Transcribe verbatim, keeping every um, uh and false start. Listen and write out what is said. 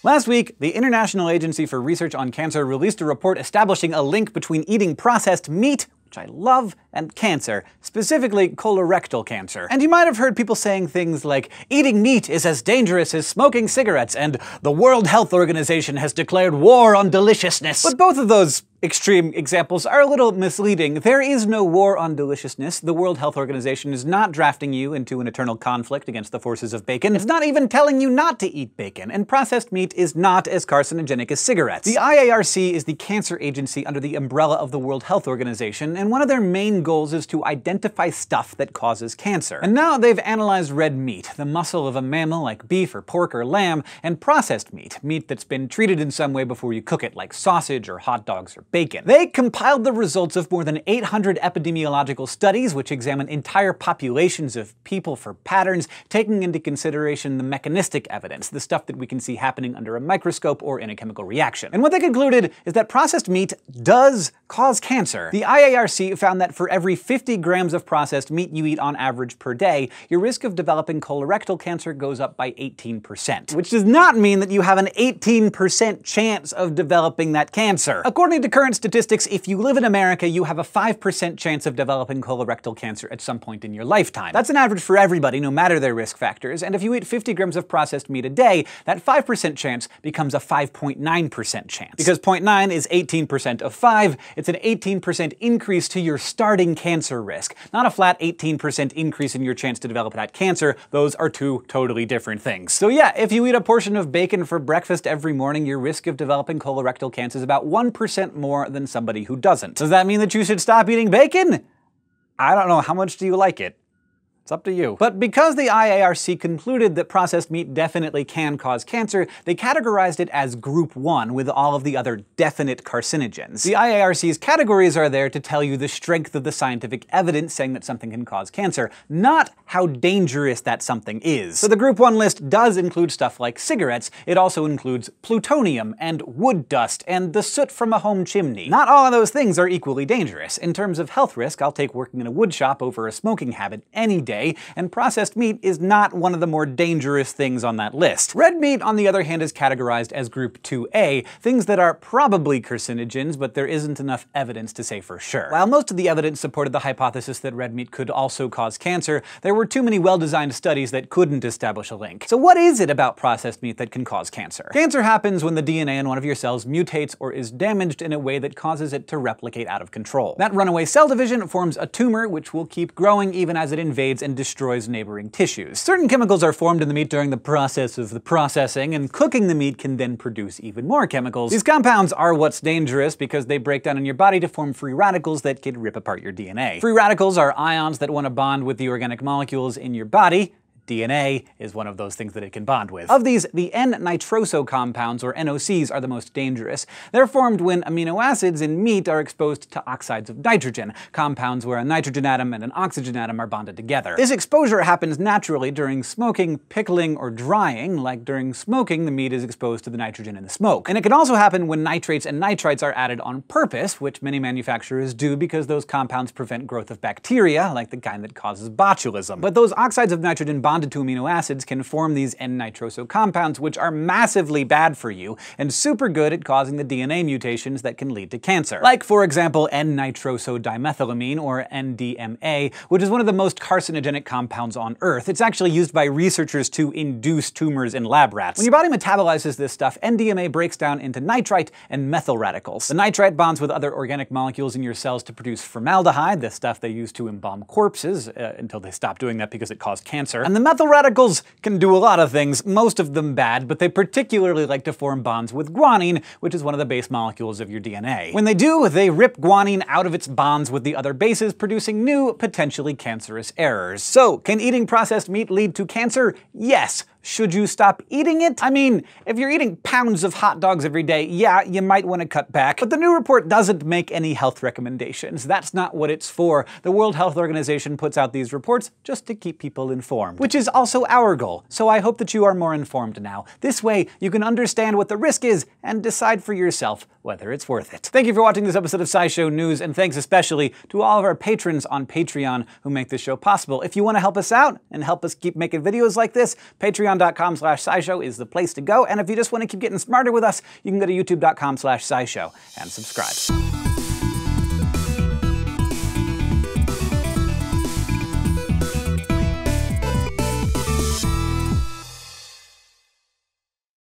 Last week, the International Agency for Research on Cancer released a report establishing a link between eating processed meat, which I love, and cancer, specifically colorectal cancer. And you might have heard people saying things like, eating meat is as dangerous as smoking cigarettes, and the World Health Organization has declared war on deliciousness. But both of those extreme examples are a little misleading. There is no war on deliciousness. The World Health Organization is not drafting you into an eternal conflict against the forces of bacon. It's not even telling you not to eat bacon, and processed meat is not as carcinogenic as cigarettes. The I A R C is the cancer agency under the umbrella of the World Health Organization, and one of their main goals is to identify stuff that causes cancer. And now they've analyzed red meat, the muscle of a mammal like beef or pork or lamb, and processed meat, meat that's been treated in some way before you cook it, like sausage or hot dogs or bacon. They compiled the results of more than eight hundred epidemiological studies, which examine entire populations of people for patterns, taking into consideration the mechanistic evidence, the stuff that we can see happening under a microscope or in a chemical reaction. And what they concluded is that processed meat does cause cancer. The I A R C found that for every fifty grams of processed meat you eat on average per day, your risk of developing colorectal cancer goes up by eighteen percent. Which does not mean that you have an eighteen percent chance of developing that cancer. According to current statistics, if you live in America, you have a five percent chance of developing colorectal cancer at some point in your lifetime. That's an average for everybody, no matter their risk factors, and if you eat fifty grams of processed meat a day, that five percent chance becomes a five point nine percent chance. Because zero point nine is eighteen percent of five, it's an eighteen percent increase to your starting cancer risk. Not a flat eighteen percent increase in your chance to develop that cancer. Those are two totally different things. So yeah, if you eat a portion of bacon for breakfast every morning, your risk of developing colorectal cancer is about one percent more than somebody who doesn't. Does that mean that you should stop eating bacon? I don't know. How much do you like it? It's up to you. But because the I A R C concluded that processed meat definitely can cause cancer, they categorized it as group one with all of the other definite carcinogens. The I A R C's categories are there to tell you the strength of the scientific evidence saying that something can cause cancer, not how dangerous that something is. So the group one list does include stuff like cigarettes. It also includes plutonium and wood dust and the soot from a home chimney. Not all of those things are equally dangerous. In terms of health risk, I'll take working in a wood shop over a smoking habit any day, and processed meat is not one of the more dangerous things on that list. Red meat, on the other hand, is categorized as group two A, things that are probably carcinogens, but there isn't enough evidence to say for sure. While most of the evidence supported the hypothesis that red meat could also cause cancer, there were too many well-designed studies that couldn't establish a link. So what is it about processed meat that can cause cancer? Cancer happens when the D N A in one of your cells mutates or is damaged in a way that causes it to replicate out of control. That runaway cell division forms a tumor, which will keep growing even as it invades and destroys neighboring tissues. Certain chemicals are formed in the meat during the process of the processing, and cooking the meat can then produce even more chemicals. These compounds are what's dangerous because they break down in your body to form free radicals that can rip apart your D N A. Free radicals are ions that want to bond with the organic molecules in your body. D N A is one of those things that it can bond with. Of these, the N-NITROSO compounds, or N O Cs, are the most dangerous. They're formed when amino acids in meat are exposed to oxides of nitrogen, compounds where a nitrogen atom and an oxygen atom are bonded together. This exposure happens naturally during smoking, pickling, or drying. Like during smoking, the meat is exposed to the nitrogen in the smoke. And it can also happen when nitrates and nitrites are added on purpose, which many manufacturers do because those compounds prevent growth of bacteria, like the kind that causes botulism. But those oxides of nitrogen bond bonded to amino acids can form these N-NITROSO compounds, which are massively bad for you and super good at causing the D N A mutations that can lead to cancer. Like, for example, N-NITROSO-DIMETHYLAMINE, or N D M A, which is one of the most carcinogenic compounds on Earth. It's actually used by researchers to induce tumors in lab rats. When your body metabolizes this stuff, N D M A breaks down into nitrite and methyl radicals. The nitrite bonds with other organic molecules in your cells to produce formaldehyde, the stuff they use to embalm corpses, uh, until they stopped doing that because it caused cancer. And the methyl radicals can do a lot of things, most of them bad, but they particularly like to form bonds with guanine, which is one of the base molecules of your D N A. When they do, they rip guanine out of its bonds with the other bases, producing new, potentially cancerous errors. So, can eating processed meat lead to cancer? Yes. Should you stop eating it? I mean, if you're eating pounds of hot dogs every day, yeah, you might want to cut back. But the new report doesn't make any health recommendations. That's not what it's for. The World Health Organization puts out these reports just to keep people informed, which is also our goal. So I hope that you are more informed now. This way, you can understand what the risk is and decide for yourself whether it's worth it. Thank you for watching this episode of SciShow News, and thanks especially to all of our patrons on Patreon who make this show possible. If you want to help us out and help us keep making videos like this, Patreon patreon dot com slash scishow is the place to go, and if you just want to keep getting smarter with us, you can go to youtube dot com slash scishow and subscribe.